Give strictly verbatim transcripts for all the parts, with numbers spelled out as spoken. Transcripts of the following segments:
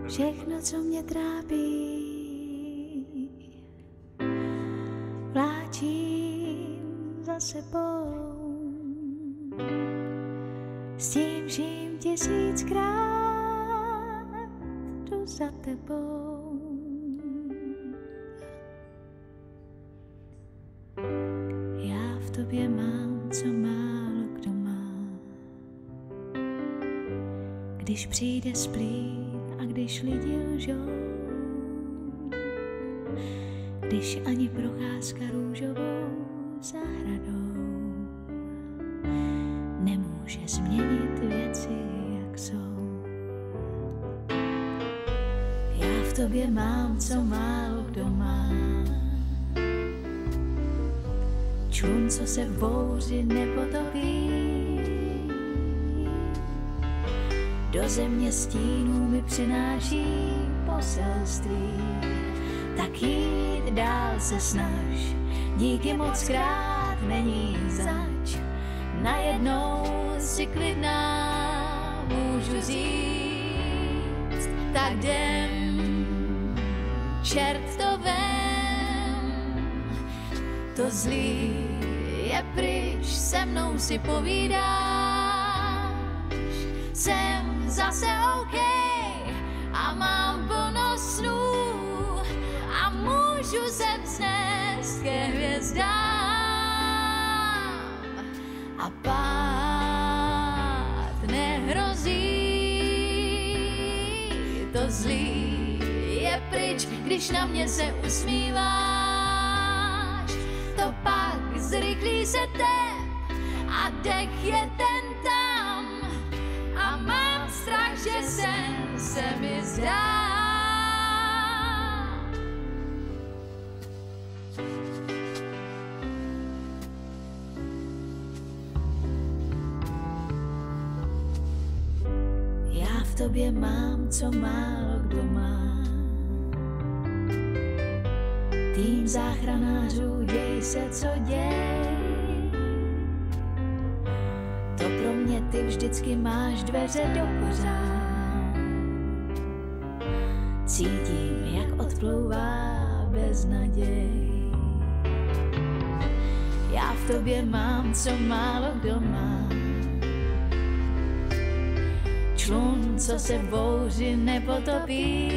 Všechno, co mě trápí, vláčím za sebou. S tím vším tisíckrát jdu za tebou. Já v tobě mám, co málo kdo má. Když přijde splín a když lidi lžou, když ani procházka růžovou zahradou nemůže změnit věci, jak jsou. Já v tobě mám, co málo kdo má. Člun, co se v bouři nepotopí. Do země stínů mi přináší poselství. Tak jít dál se snaž, díky moc krát není zač. Najednou si klidná můžu říct, tak jdem, čert to vem. To zlý je pryč, se mnou si povídáš. Jsem zase OK a mám plno snů a můžu se vznést ke hvězdám a pád nehrozí. To zlý je pryč, když na mě se usmíváš. To pak zrychlí se tep a dech je ten tam a mám strach, že sen se mi zdá. Já v tobě mám, co málo kdo má. Tým záchranářů, děj se, co děj. To pro mě ty vždycky máš dveře do kořán. Cítím, jak odplouvá beznaděj. Já v tobě mám, co málo kdo má. Člun, co se v bouři nepotopí.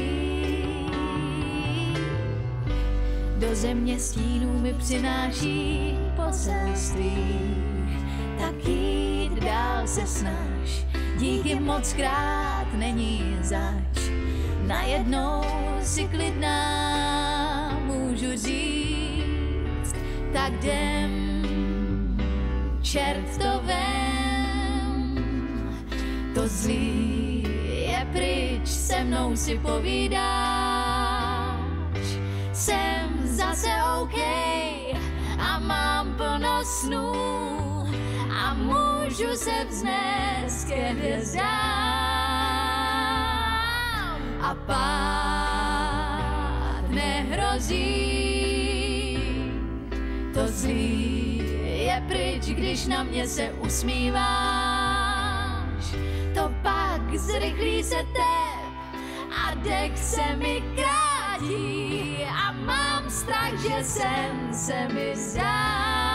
Do země stínů mi přináší poselství. Tak jít dál se snaž, díky moc krát není zač. Najednou si klidná můžu říct, tak jdem, čert to vem. To zlý je pryč, se mnou si povídáš. Jsem zase OK a mám plno snů a můžu se vznést ke hvězdám a pád nehrozí. To zlý je pryč, když na mě se usmíváš. To pak zrychlí se tep a dech se mi krátí a mám strach, že sen se mi zdá.